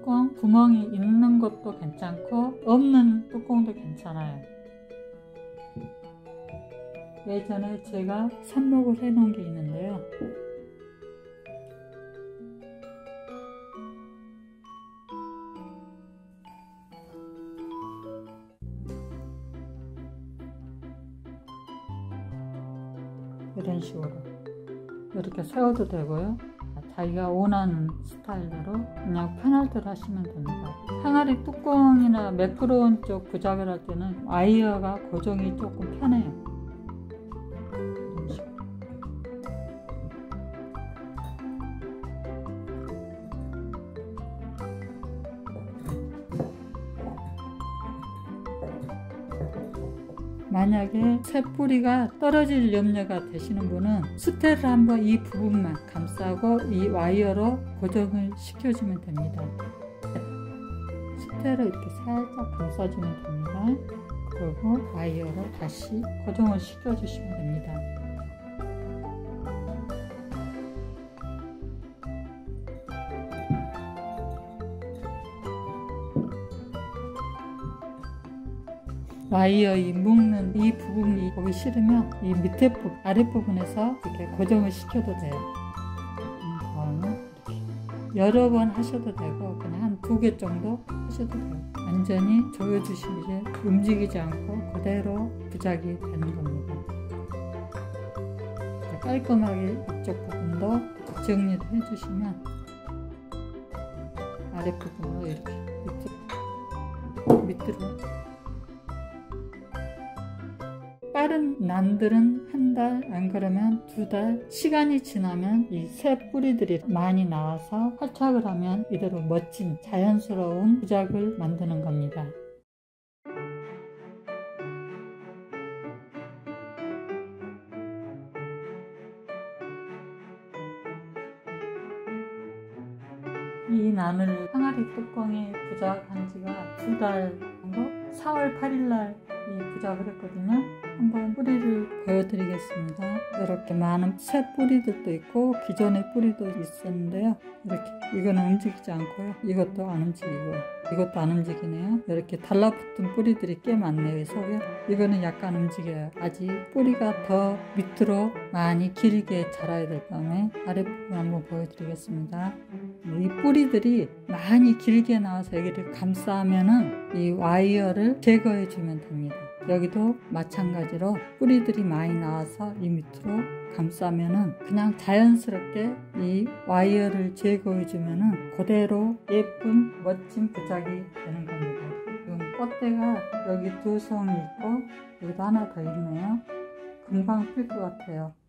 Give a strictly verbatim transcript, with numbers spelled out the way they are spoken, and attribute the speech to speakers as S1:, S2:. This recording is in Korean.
S1: 뚜껑 구멍이 있는 것도 괜찮고 없는 뚜껑도 괜찮아요. 예전에 제가 삽목을 해 놓은 게 있는데요. 이런 식으로 이렇게 세워도 되고요. 자기가 원하는 스타일대로 그냥 편할 대로 하시면 됩니다. 항아리 뚜껑이나 매끄러운 쪽 부작을 할 때는 와이어가 고정이 조금 편해요. 이런 식으로. 만약에 쇳뿌리가 떨어질 염려가 되시는 분은 스테를 한번 이 부분만 감싸고 이 와이어로 고정을 시켜주면 됩니다. 스테를 이렇게 살짝 감싸주면 됩니다. 그리고 와이어로 다시 고정을 시켜주시면 됩니다. 와이어 이 묶는 이 부분이 보기 싫으면 이 밑에 부분, 아랫부분에서 이렇게 고정을 시켜도 돼요. 다음에 이렇게 여러 번 하셔도 되고 그냥 한 두 개 정도 하셔도 돼요. 완전히 조여주시면 이제 움직이지 않고 그대로 부작이 되는 겁니다. 깔끔하게 이쪽 부분도 정리를 해주시면 아랫부분으로 이렇게 밑으로, 밑으로 빠른 난들은 한 달, 안 그러면 두 달 시간이 지나면 이 새 뿌리들이 많이 나와서 활착을 하면 이대로 멋진 자연스러운 부작을 만드는 겁니다. 이 난을 항아리 뚜껑에 부작한 지가 두 달 정도? 사월 팔일 날 이 부작을 했거든요. 한번 뿌리를 보여드리겠습니다. 이렇게 많은 새 뿌리들도 있고 기존의 뿌리도 있었는데요. 이렇게 이거는 움직이지 않고요. 이것도 안 움직이고 이것도 안 움직이네요. 이렇게 달라붙은 뿌리들이 꽤 많네요. 속에 이거는 약간 움직여요. 아직 뿌리가 더 밑으로 많이 길게 자라야 될 때문에 아랫부분 한번 보여드리겠습니다. 이 뿌리들이 많이 길게 나와서 여기를 감싸면은 이 와이어를 제거해 주면 됩니다. 여기도 마찬가지로 뿌리들이 많이 나와서 이 밑으로 감싸면은 그냥 자연스럽게 이 와이어를 제거해 주면은 그대로 예쁜 멋진 부작이 되는 겁니다. 지금 꽃대가 여기 두 송이 있고 여기도 하나 더 있네요. 금방 필 것 같아요.